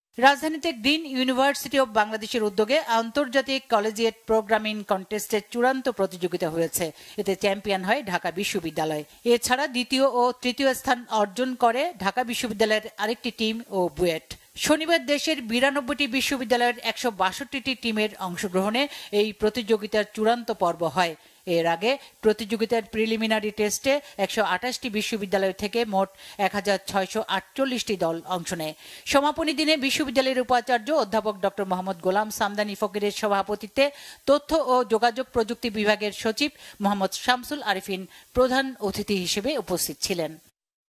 রাজধানীতে green university of বাংলাদেশের উদ্যোগে আন্তর্জাতিক কলেজিয়েট প্রোগ্রামিং কন্টেস্টের চূড়ান্ত প্রতিযোগিতা হয়েছে। এতে চ্যাম্পিয়ন হয় ঢাকা বিশ্ববিদ্যালয়। এছাড়া দ্বিতীয় ও তৃতীয় স্থান অর্জন করে ঢাকা বিশ্ববিদ্যালয়ের আরেকটি টিম ও বুয়েট। শনিবার দেশের 92টি বিশ্ববিদ্যালয়ের 162টি টিমের অংশগ্রহণে এই প্রতিযোগিতার চূড়ান্ত পর্ব হয়। এর আগে প্রতিযোগিতার প্রিলিমিনারি টেস্টে 128টি বিশ্ববিদ্যালয় থেকে মোট 1648টি দল অংশ নেয়। সমাপনী দিনে বিশ্ববিদ্যালয়ের উপাচার্য অধ্যাপক ডক্টর মোহাম্মদ গোলাম সামদানি ফকিরের সভাপতিত্বে তথ্য ও যোগাযোগ প্রযুক্তি বিভাগের সচিব মোহাম্মদ শামসুল আরেফিন প্রধান অতিথি হিসেবে উপস্থিত ছিলেন।